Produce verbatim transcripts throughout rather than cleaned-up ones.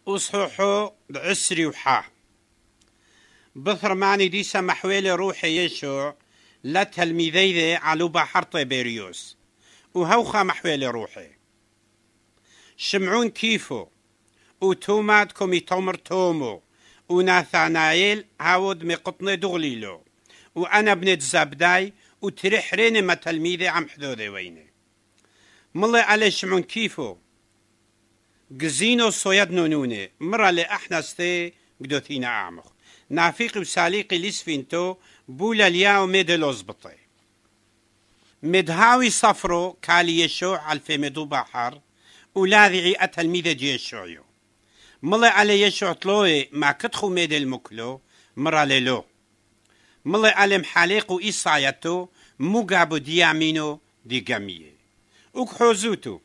أصحوحو بعسري وحا بثر ماني ديسا محويل روحي يشوع لا تلميذي على بحر طيبيريوس وهوخا محويل روحي شمعون كيفو وتومات كومي تومر تومو وناثانايل هاود مقطني دغليلو وأنا ابن زبداي وترحرين ما تلميذي عم حدودي ويني ملي علي شمعون كيفو قزينو صويد نونوني مرة لأحنستي قدوثينا أعمق نافيقي وساليقي لسفينتو بولا الياو ميدلو زبطي مدهاوي صفرو كالي يشوع على مدو بحر ولاذعي أتلميذ جيشوعيو ملي علي يشوع طلوي ما كتخو ميدل مكلو مرة ليلو ملي علي محاليقو إيصايتو مقابو ديامينو دي قمية وكحوزوتو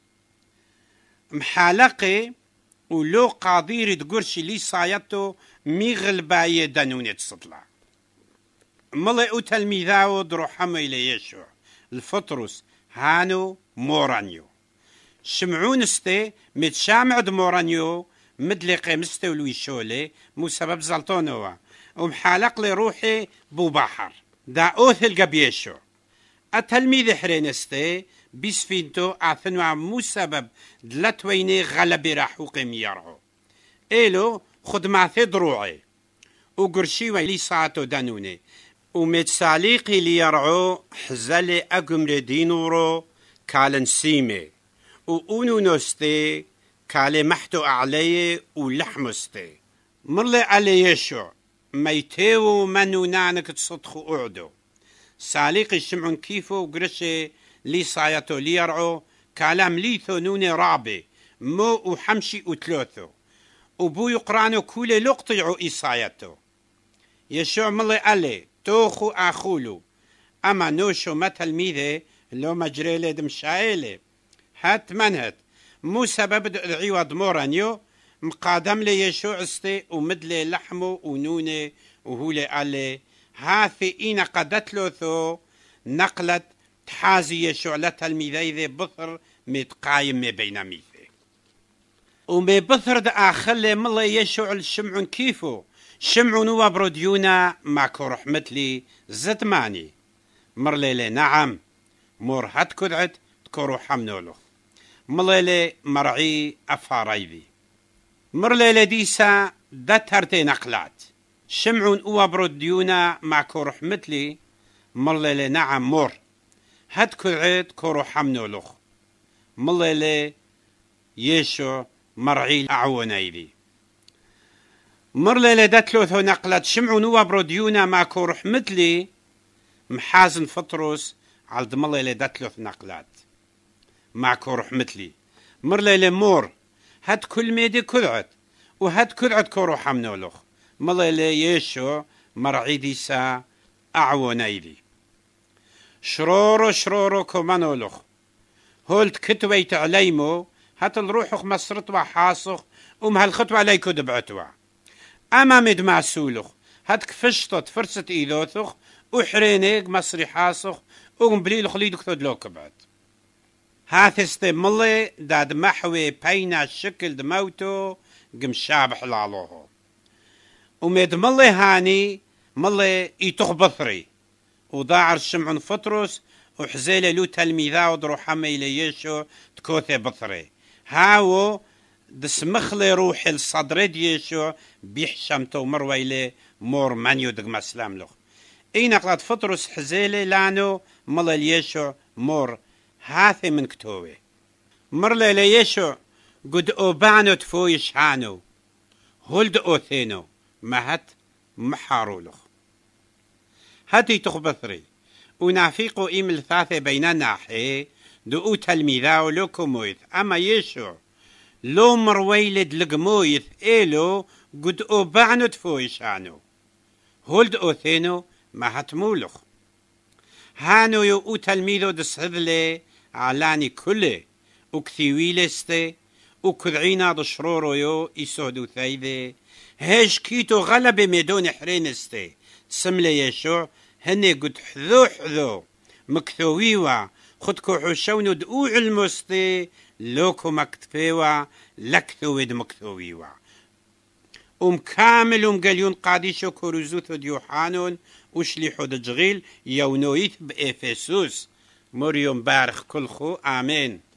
محالقي ولو قادير تقرشي لي صايتو ميغلباية دانونة تصدلا ملي او تلميذاو دروحمو إلى يشوع الفطرس هانو مورانيو شمعون استي متشامع مورانيو مدلقي مستولوي شولي مو سبب زلطونوا ومحالق لي روحي بو بحر دا اوثل قبيشو التلميذ حرين استي بسفينتو اعثنوا مو سبب دلتويني غلبي راحوقي ميارعو إلو خدماتي دروعي وقرشيوي لي ساعتو دانوني ومتساليقي لي يرعو حزالي أقمر دينورو كالن سيمي وأونو نوستي كالي محتو أعلي ولحمستي مرلي علي يشو ميتيو منو نانك تصدخو أعدو ساليقي شمعون كيفو وقرشي لي صايتو لي يرعو كلام لي ثنوني رابي مو وحمشي وثلاثو وبو يقرانو كولي لقطيعو إيصايتو يشوع ملي علي توخو أخولو أما نوشو ما تلميذي لو مجريلي دمشايلي هات منهت مو سبب دعيوة دمورانيو مقادم لي يشوع استي ومدلي لحمو ونوني وهولي علي هاثي إينا قدتلو ثو نقلت تحازي يشوع لتلميذي ذي بثر متقايم ما بين ميثي ومي بثر دا آخلي ملي يشوع الشمعون كيفو شمعون وبروديونا ماكو رحمتلي زدماني مرليلي نعم مور هات كدعت تكورو حمنولو مليلي مرعي أفاريبي مرليلي ديسا دا ترتي نقلات شمعون وبروديونا ماكو رحمتلي مرليلي نعم مور هات كدعت كورو حمنولو مليلي يشو مرعي أعونيلي مرلي لدتلوثو نقلت شمعون وبروديونا ماكو رحمتلي محازن فطرس على دملي لدتلوث نقلات ماكو رحمتلي مرلي لمور هاد كل ميدي كذعت وهاد كذعت كورو حمنولوخ ملي ليشو مرعي ديسا أعونيلي شرورو شرورو كومانولوخ هولت كتويت عليمو هات الروحخ مسرط وحاصخ وم هالخطوة ليكو دبعتوا أما مد معسولخ هات كفشطت فرصة إيدوثخ وحرينيك مصري حاصخ ومبليلخ ليدك ثدلوك بعد هات استملي داد محوي بينا الشكل دموتو قم شابح لالوهو ومد ملي هاني ملي إيتخ بثري وضاعر شمعون فطرس وحزيلي لو تلميذا ودروحامي ليشو تكوثي بثري هاو دسمخلي روحي الصدر ديشو بيحشمتو مرويلي مور منيو دق مسلم لخ اين قلت فطرس حزيلي لانو ملا ليشو مور هاثي من كتوي مرلي ليشو قد اوبانو تفويش هانو هولد اوثينو مهت محارو لخ هاتي تخبثري ونافيقو إيم الثاثة بين ناحي دو تلميذاو لو كمويث أما يشو لو مرويلد لقمويث إيلو قد أوبعنو تفويشانو هولد أوثينو ما هتمولخ هانو يو تلميذو دسهذلي علاني كله وكثيويلستي وكذعينا دشرورو يو إسودو ثايذي هاش كيتو غلب ميدون حرينستي سملي يشو هني قد حذو حذو مكثويوا خدكو حوشونو دقوع المستي لوكو مكتفيوا لكثو ود مكثويوا أم كامل أم قليون قاديشو كوروزوث يوحانون وشليحو دجغيل يونويت بإفسوس مريم بارخ كلخو آمين.